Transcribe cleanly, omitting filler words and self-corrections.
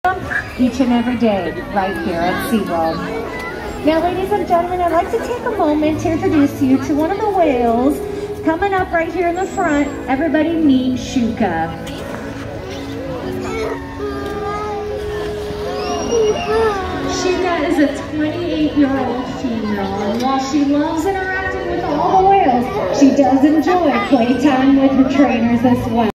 each and every day right here at SeaWorld. Now, ladies and gentlemen, I'd like to take a moment to introduce you to one of the whales coming up right here in the front. Everybody meet Shuka. Shuka is a 28-year-old female, and while she loves interacting with all the whales, she does enjoy playtime with her trainers as well.